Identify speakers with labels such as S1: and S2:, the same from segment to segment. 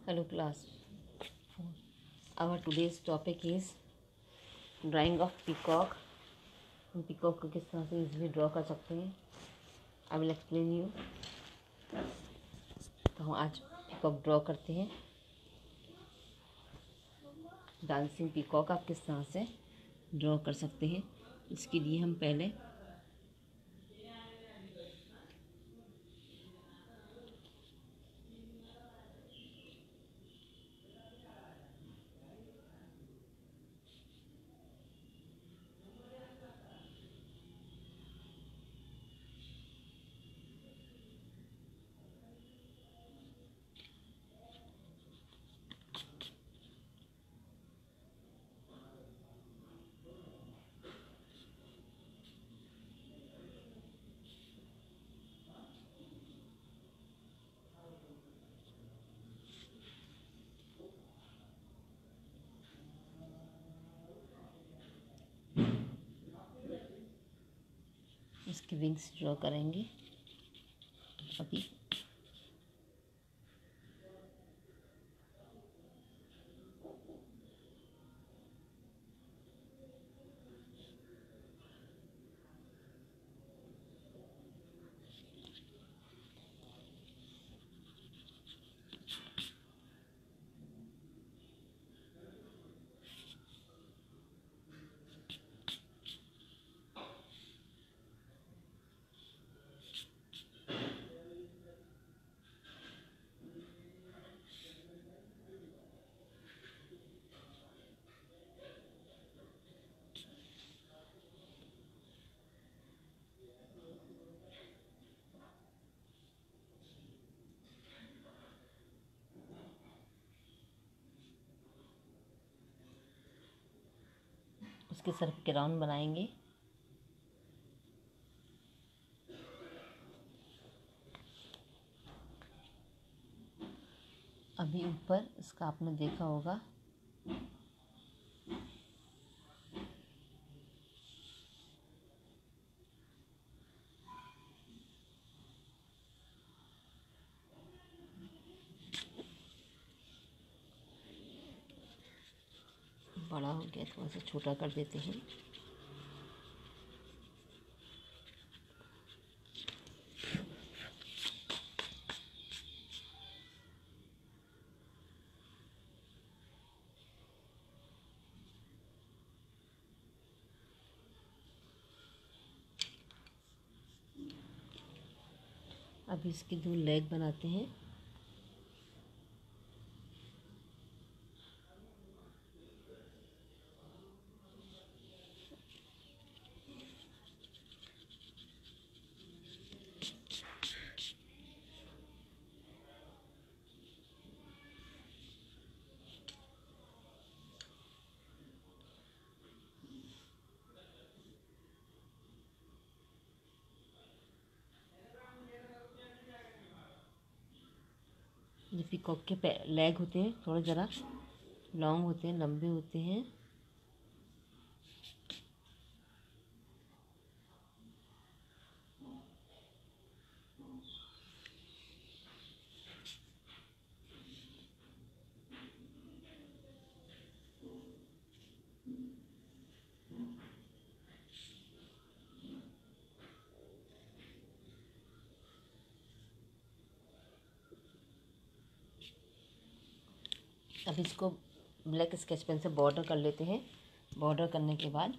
S1: Hello class. Our today's topic is drawing of peacock. हम peacock को किस तरह से इजीली ड्रॉ कर सकते हैं, आई विल एक्सप्लेन यू। तो हम आज पीकॉक ड्रॉ करते हैं। डांसिंग पीकॉक आप किस तरह से ड्रॉ कर सकते हैं, इसके लिए हम पहले इसके विंग्स ड्रॉ करेंगे। अभी उसके सर के राउंड बनाएंगे। अभी ऊपर इसका आपने देखा होगा बड़ा हो गया, थोड़ा सा छोटा कर देते हैं। अब इसके 2 लेग बनाते हैं। जो पीकॉक के लेग होते हैं थोड़े ज़रा लॉन्ग होते हैं, लंबे होते हैं। अब इसको ब्लैक स्केच पेन से बॉर्डर कर लेते हैं। बॉर्डर करने के बाद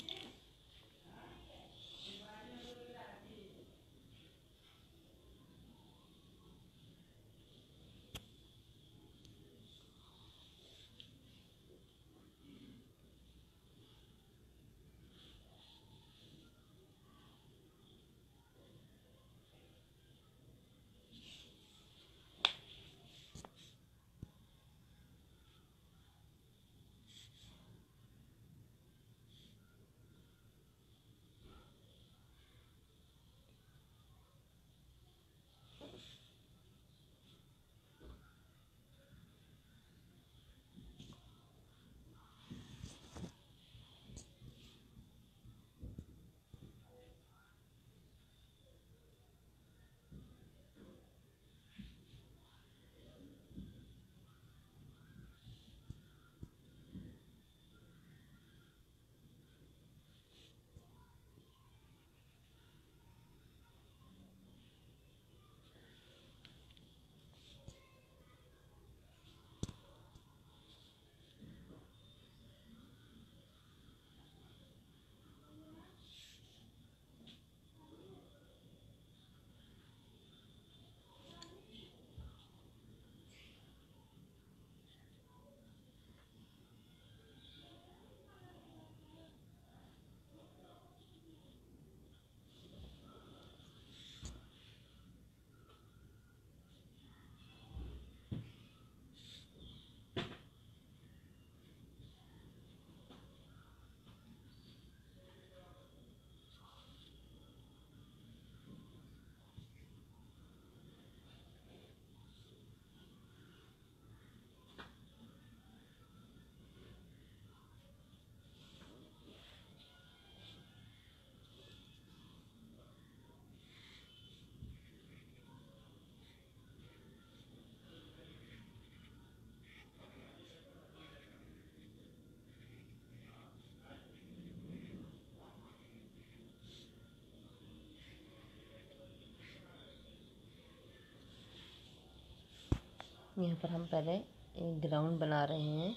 S1: यहाँ पर हम पहले एक ग्राउंड बना रहे हैं।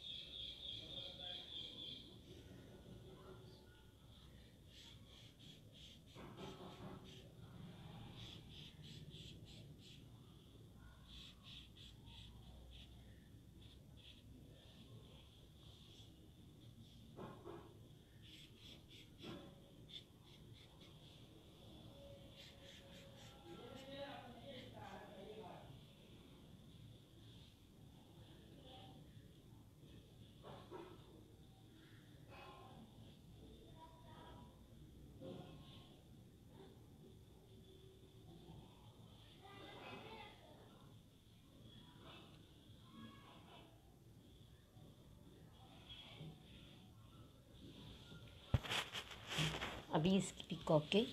S1: अभी इस पीकॉक के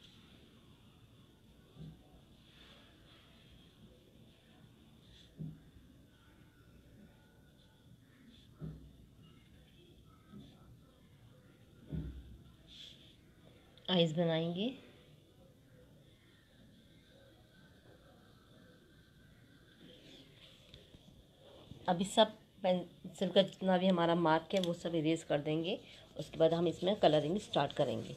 S1: आइज बनाएंगे। अभी सब पेंसिल का जितना भी हमारा मार्क है वो सब इरेज कर देंगे। उसके बाद हम इसमें कलरिंग स्टार्ट करेंगे।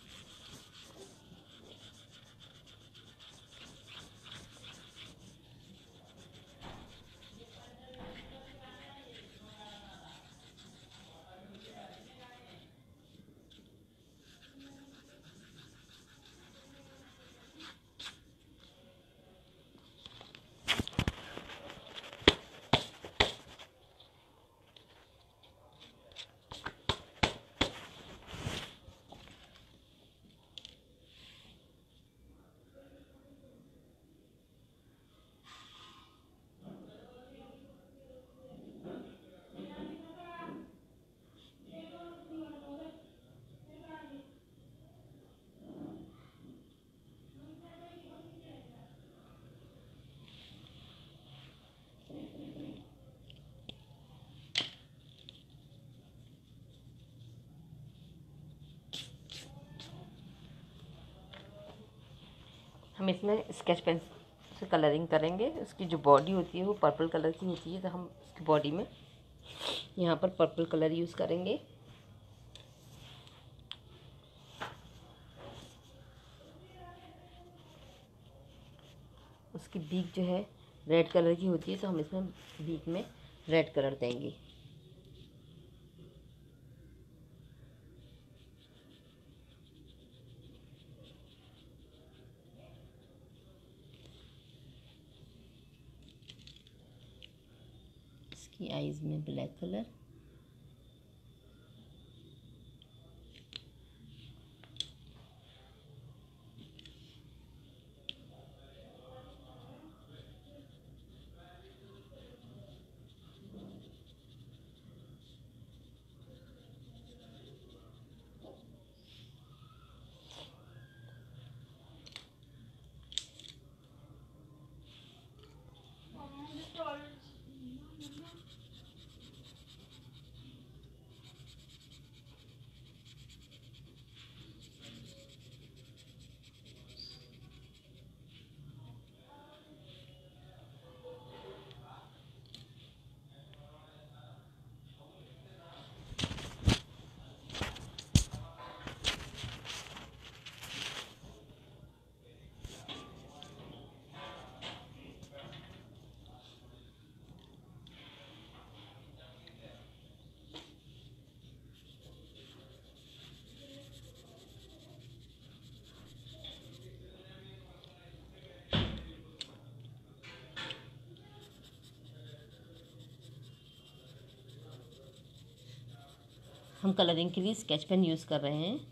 S1: हम इसमें स्केच पेन से कलरिंग करेंगे। उसकी जो बॉडी होती है वो पर्पल कलर की होती है, तो हम उसकी बॉडी में यहाँ पर पर्पल कलर यूज़ करेंगे। उसकी बीक जो है रेड कलर की होती है, तो हम इसमें बीक में रेड कलर देंगे। इसकी आईज में ब्लैक कलर, हम कलरिंग के लिए स्केच पेन यूज़ कर रहे हैं।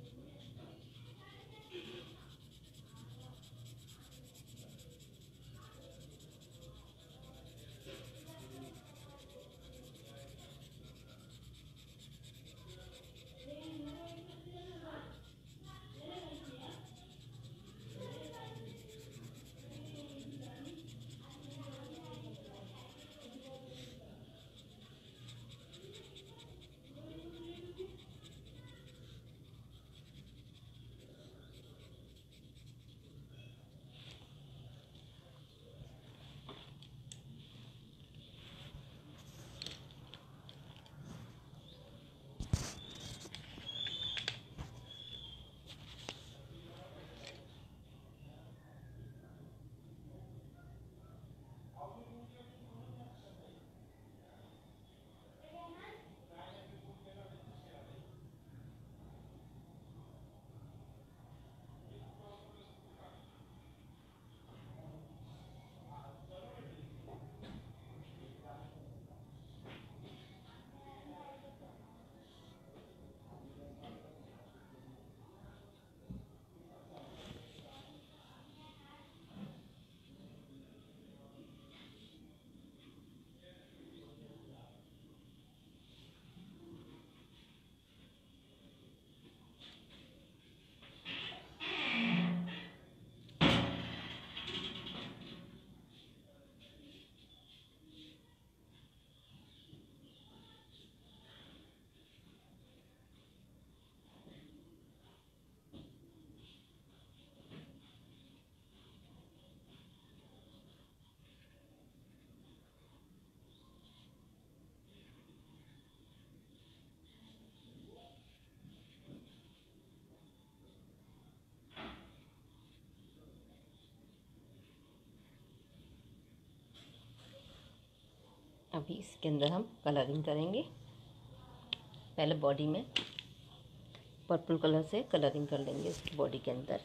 S1: अभी इसके अंदर हम कलरिंग करेंगे। पहले बॉडी में पर्पल कलर से कलरिंग कर लेंगे इसकी बॉडी के अंदर।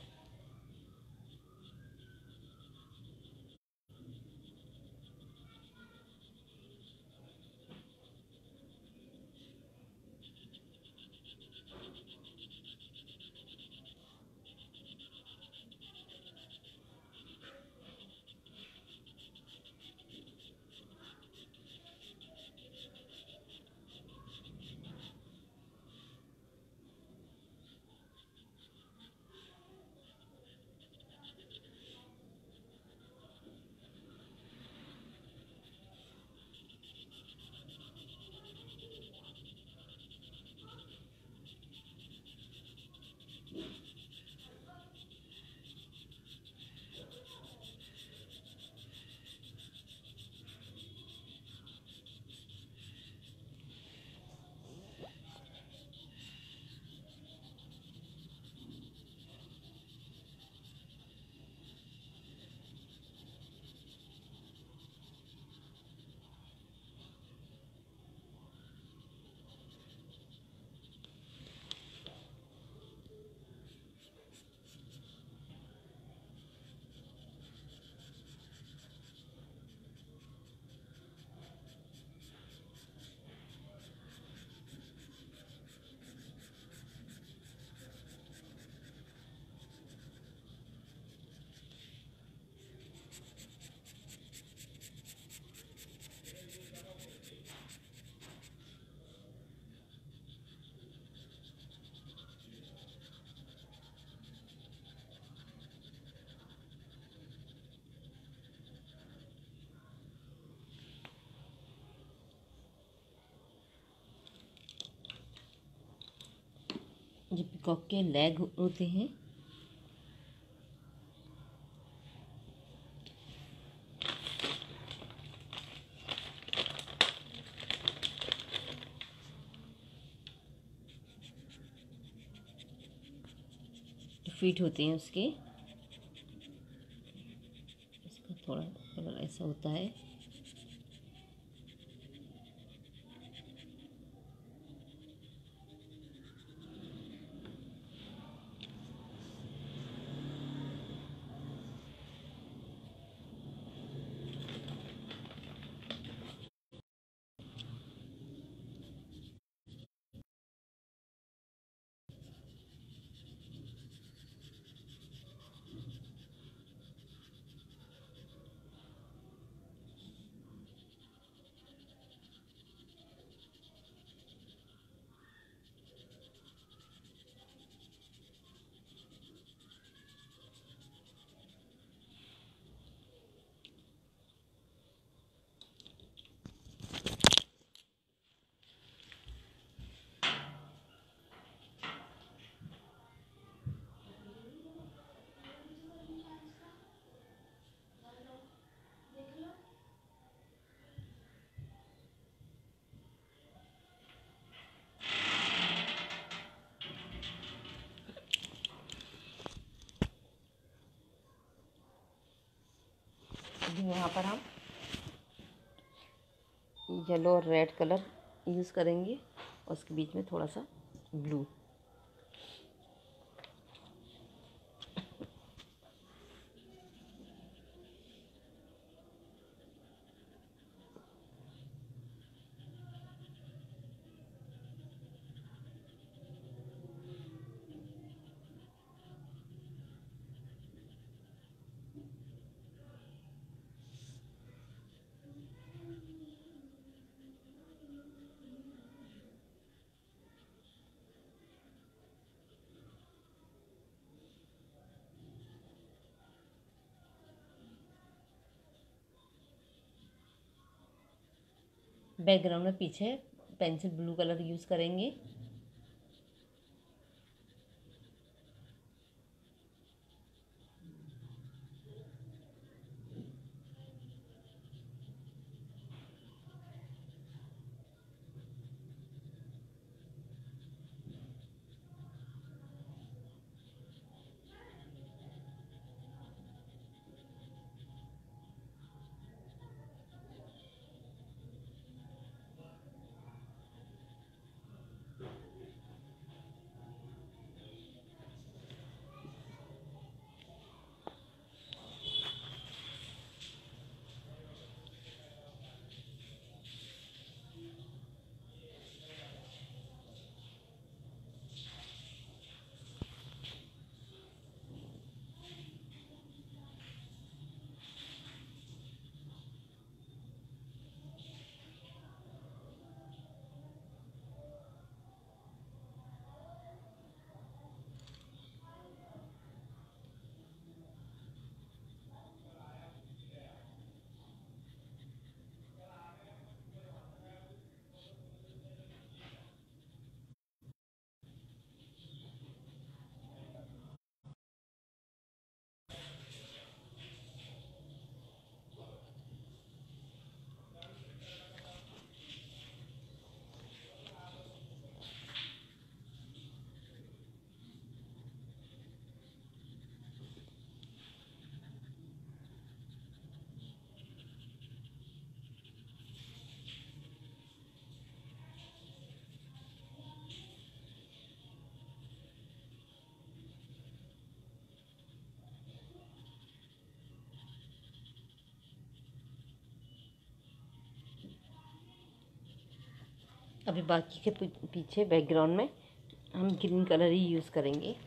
S1: ये पीकॉक के लेग होते हैं। फीट होते हैं उसके। इसका थोड़ा कलर ऐसा होता है। यहाँ पर हम येलो और रेड कलर यूज़ करेंगे और उसके बीच में थोड़ा सा ब्लू। बैकग्राउंड में पीछे पेंसिल ब्लू कलर यूज़ करेंगे। अभी बाकी के पीछे बैकग्राउंड में हम ग्रीन कलर ही यूज़ करेंगे।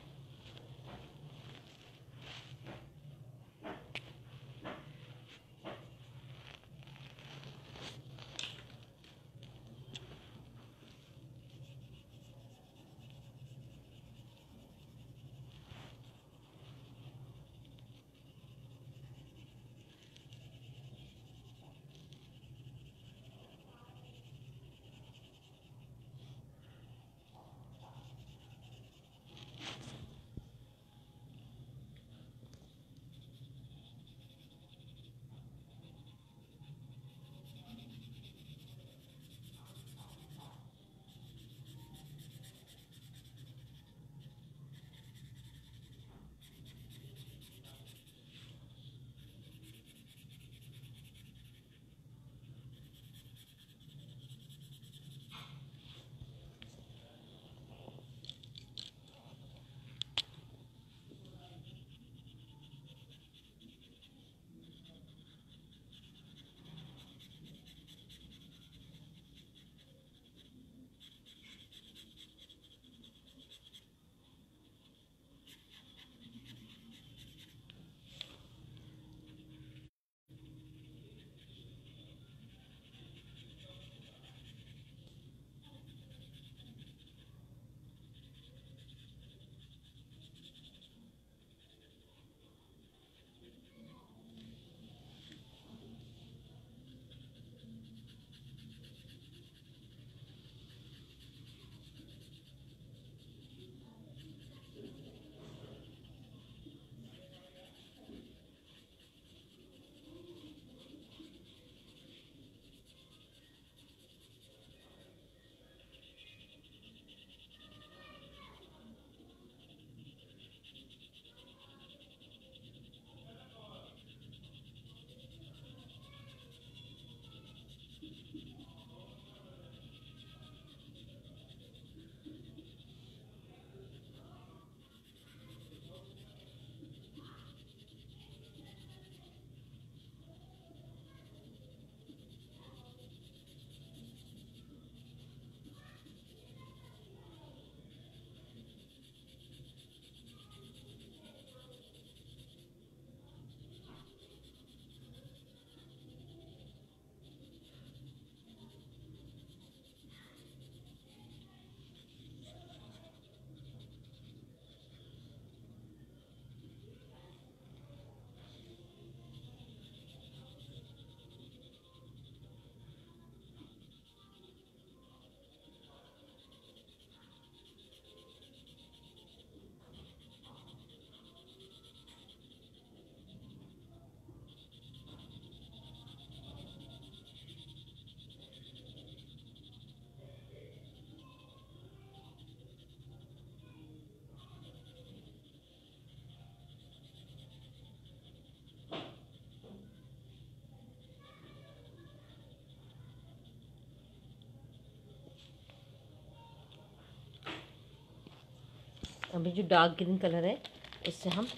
S1: अभी जो डार्क ग्रीन कलर है उससे हम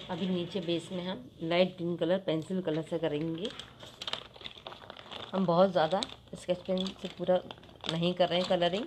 S1: अभी नीचे बेस में हम light green colour pencil colour से करेंगे। हम बहुत ज़्यादा स्केच पेन से पूरा नहीं कर रहे हैं कलरिंग।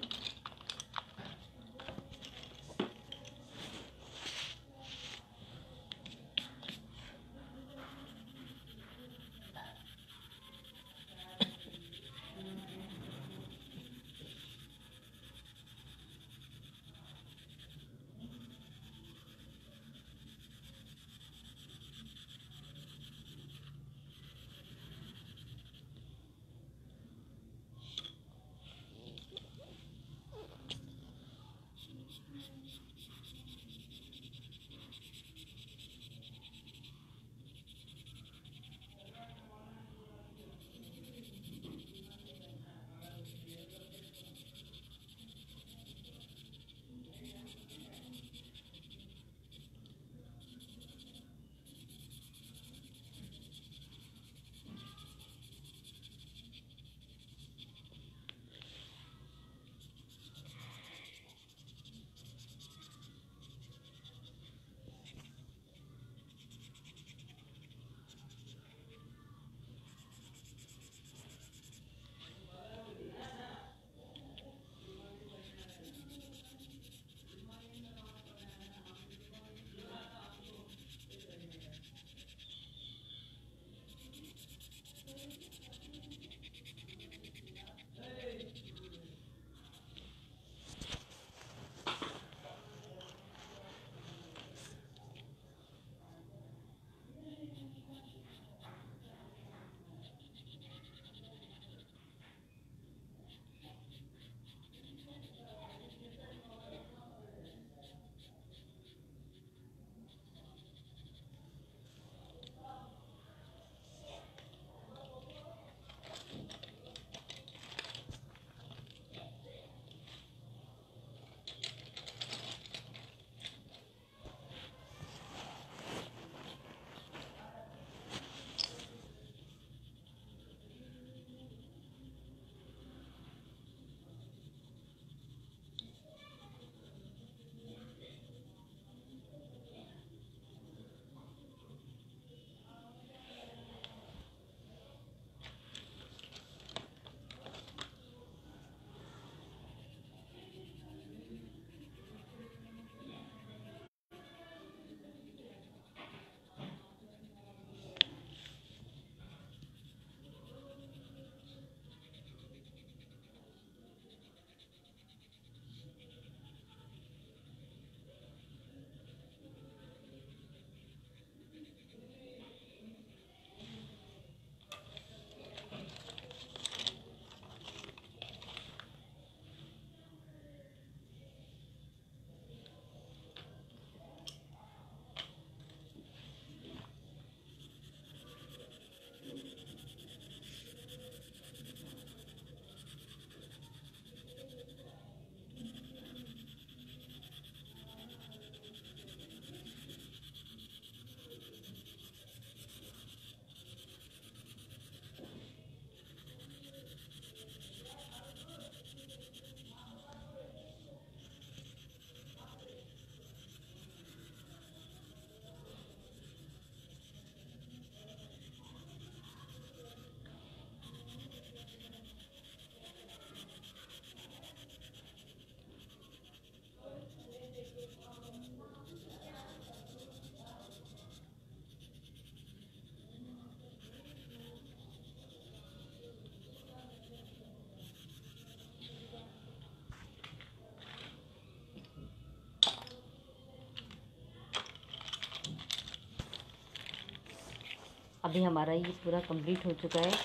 S1: अभी हमारा ये पूरा कंप्लीट हो चुका है।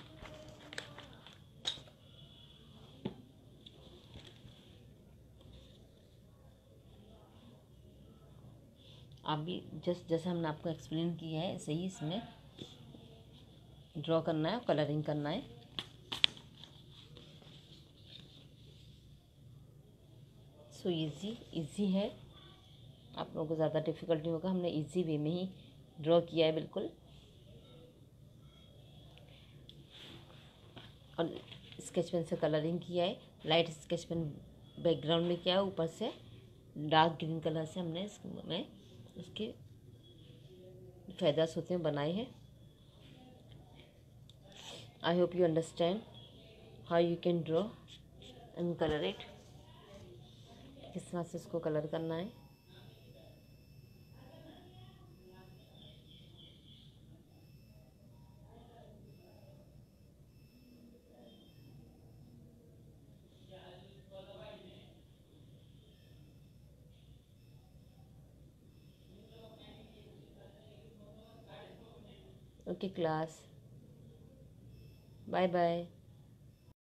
S1: अभी जैसा हमने आपको एक्सप्लेन किया है ऐसे ही इसमें ड्रॉ करना है, कलरिंग करना है। सो इजी है, आप लोगों को ज़्यादा डिफ़िकल्ट नहीं होगा। हमने इजी वे में ही ड्रॉ किया है बिल्कुल। और स्केच पेन से कलरिंग किया है, लाइट स्केच पेन बैकग्राउंड में किया है, ऊपर से डार्क ग्रीन कलर से हमने इसमें उसके फेदर्स होते हैं बनाए हैं। I hope you understand how you can draw and colour it. किस तरह से इसको कलर करना है। Okay class, bye bye.